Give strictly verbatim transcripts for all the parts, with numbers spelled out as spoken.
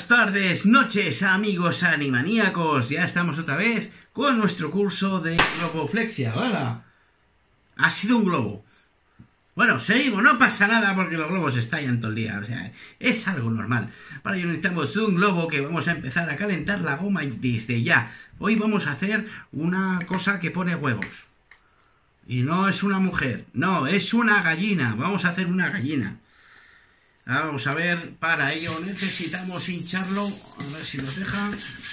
tardes, noches, amigos animaníacos. Ya estamos otra vez con nuestro curso de globoflexia. ¡Hala! Ha sido un globo. Bueno, seguimos, no pasa nada porque los globos estallan todo el día. O sea, es algo normal. Para ello necesitamos un globo que vamos a empezar a calentar la goma desde ya. Hoy vamos a hacer una cosa que pone huevos. Y no es una mujer, no, es una gallina. Vamos a hacer una gallina. Vamos a ver, para ello necesitamos hincharlo. A ver si nos deja.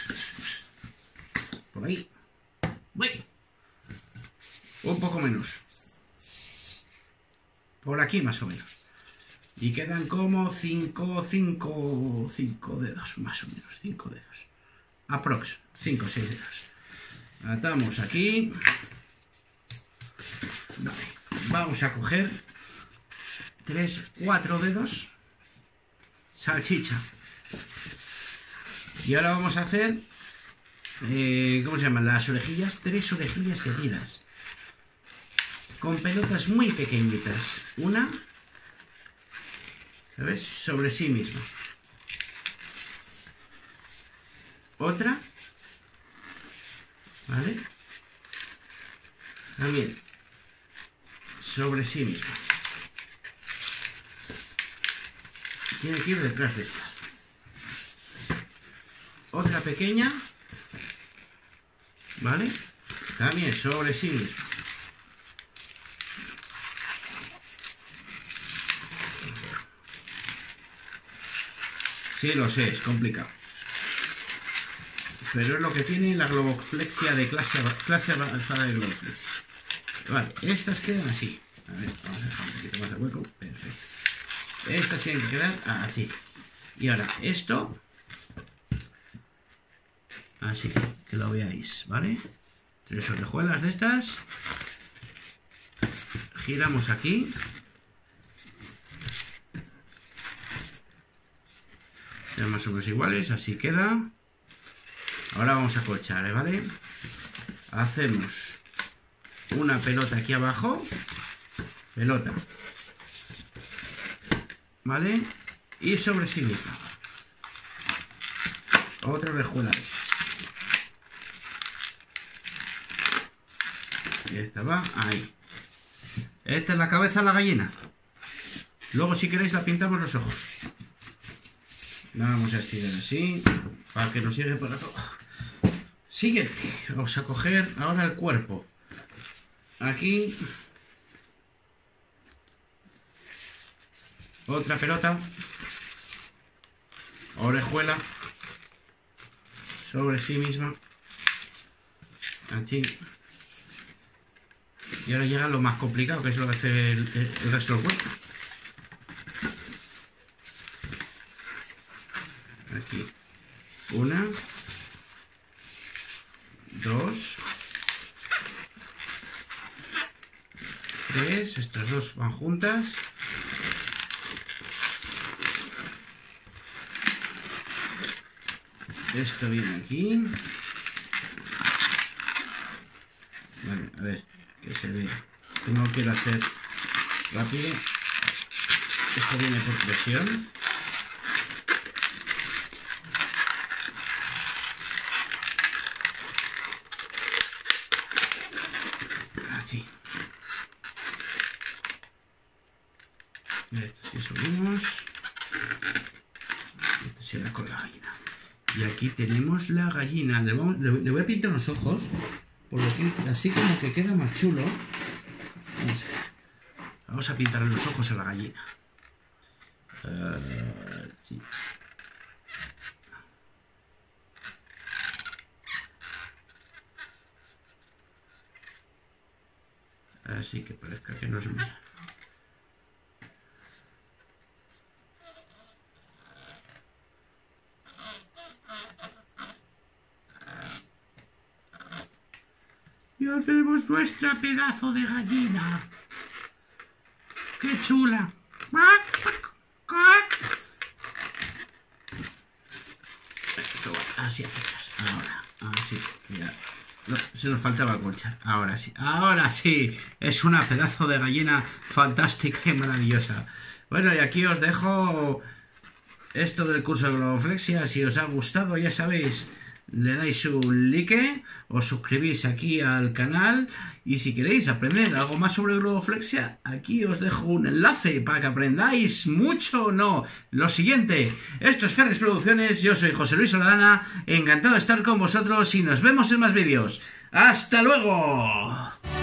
Por ahí. Bueno. Un poco menos. Por aquí más o menos. Y quedan como cinco, cinco, cinco dedos, más o menos. cinco dedos. Aprox. cinco o seis dedos. Atamos aquí. Vale. Vamos a coger tres, cuatro dedos. Salchicha. Y ahora vamos a hacer, eh, ¿cómo se llaman? Las orejillas, tres orejillas seguidas. Con pelotas muy pequeñitas. Una, ¿sabes? Sobre sí misma. Otra. ¿Vale? También. Sobre sí misma. Tiene que ir detrás de esta. Otra pequeña. ¿Vale? También sobre sí misma. Sí, lo sé, es complicado. Pero es lo que tiene la globoflexia de clase, clase avanzada de globoflexia. Vale, estas quedan así. A ver, vamos a dejar un poquito más de hueco. Perfecto. Estas tienen que quedar así. Y ahora esto. Así, que lo veáis, ¿vale? Tres orejuelas de estas. Giramos aquí. Sean más o menos iguales, así queda. Ahora vamos a colchar, ¿vale? Hacemos una pelota aquí abajo. Pelota. ¿Vale? Y sobre sí misma. Otra orejuela. Y esta va ahí. Esta es la cabeza de la gallina. Luego, si queréis, la pintamos los ojos. La vamos a estirar así, para que nos llegue para todo. Siguiente. Vamos a coger ahora el cuerpo. Aquí. Otra pelota. Orejuela. Sobre sí misma. Así. Y ahora llega lo más complicado, que es lo que hace el, el, el resto del cuerpo. Aquí. Una. Dos. Tres. Estas dos van juntas. Esto viene aquí. Vale, a ver, que se vea. No quiero hacer rápido. Esto viene por presión. Así. Esto sí subimos. Esto será con la gallina. Y aquí tenemos la gallina. Le, vamos, le, le voy a pintar los ojos. Por lo que, así como que queda más chulo. Vamos, vamos a pintar los ojos a la gallina. Uh, sí. Así que parezca que nos mira. Ya tenemos nuestra pedazo de gallina. ¡Qué chula! Así hacemos. Ahora, así. Ya. No, se nos faltaba colchar. Ahora sí. Ahora sí. Es una pedazo de gallina fantástica y maravillosa. Bueno, y aquí os dejo esto del curso de globoflexia. Si os ha gustado, ya sabéis, le dais un like, os suscribís aquí al canal, y si queréis aprender algo más sobre globoflexia, aquí os dejo un enlace para que aprendáis mucho. No, lo siguiente, esto es Ferris Producciones, yo soy José Luis Soldana, encantado de estar con vosotros y nos vemos en más vídeos. ¡Hasta luego!